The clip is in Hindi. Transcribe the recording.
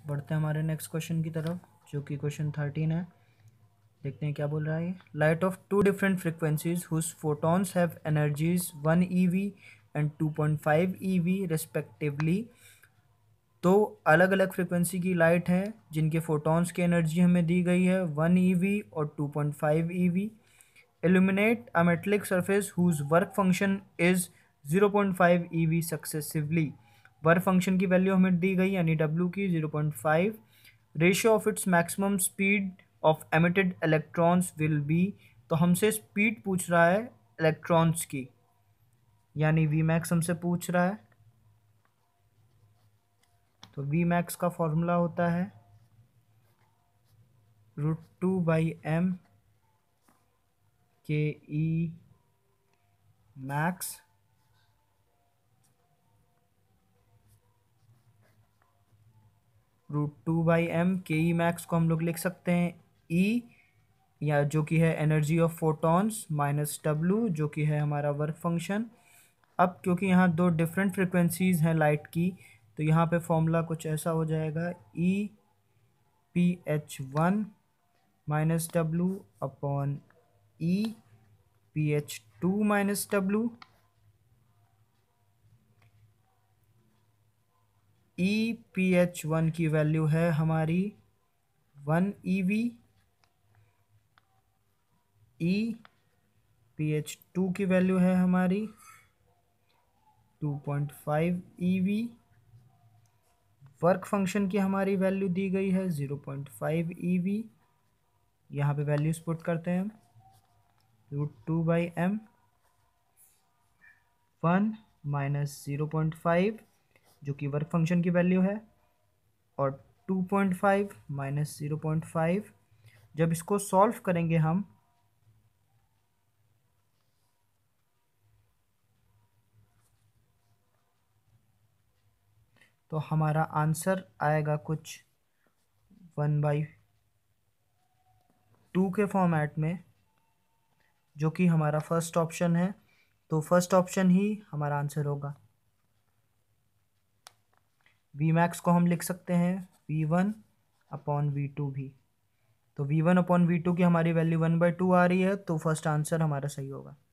बढ़ते हैं हमारे नेक्स्ट क्वेश्चन की तरफ, जो कि क्वेश्चन 13 है। देखते हैं क्या बोल रहा है। Light of two different frequencies whose photons have energies 1 eV and 2.5 eV respectively. तो अलग अलग फ्रिक्वेंसी की लाइट है जिनके फोटॉन्स की एनर्जी हमें दी गई है 1 eV और 2.5 eV। Illuminate a metallic surface whose work function is 0.5 eV successively। Work function की वैल्यू हमें दी गई यानी W की 0.5। Ratio of its maximum speed of emitted electrons will be. तो हमसे स्पीड पूछ रहा है इलेक्ट्रॉन्स की, यानी वी मैक्स हमसे पूछ रहा है। तो वी मैक्स का फॉर्मूला होता है √2/m के ई मैक्स √2/m के ई मैक्स को हम लोग लिख सकते हैं ई, या जो कि है energy of photons, minus W जो कि है हमारा वर्क फंक्शन। अब क्योंकि यहाँ दो डिफरेंट फ्रिक्वेंसीज हैं लाइट की, तो यहाँ पे फॉर्मूला कुछ ऐसा हो जाएगा EPH1 minus W upon EPH2 minus W। EPH1 की वैल्यू है हमारी 1 eV, EPH2 की वैल्यू है हमारी 2.5 eV। वर्क फंक्शन की हमारी वैल्यू दी गई है 0.5 eV। यहाँ पे वैल्यूज पुट करते हैं हम। √2/m 1 माइनस 0.5 जो कि वर्क फंक्शन की वैल्यू है, और 2.5 माइनस 0.5। जब इसको सॉल्व करेंगे हम तो हमारा आंसर आएगा कुछ 1/2 के फॉर्मेट में, जो कि हमारा फर्स्ट ऑप्शन है। तो फर्स्ट ऑप्शन ही हमारा आंसर होगा। वी मैक्स को हम लिख सकते हैं V1 अपॉन V2 भी। तो V1 अपॉन V2 की हमारी वैल्यू 1/2 आ रही है, तो फर्स्ट आंसर हमारा सही होगा।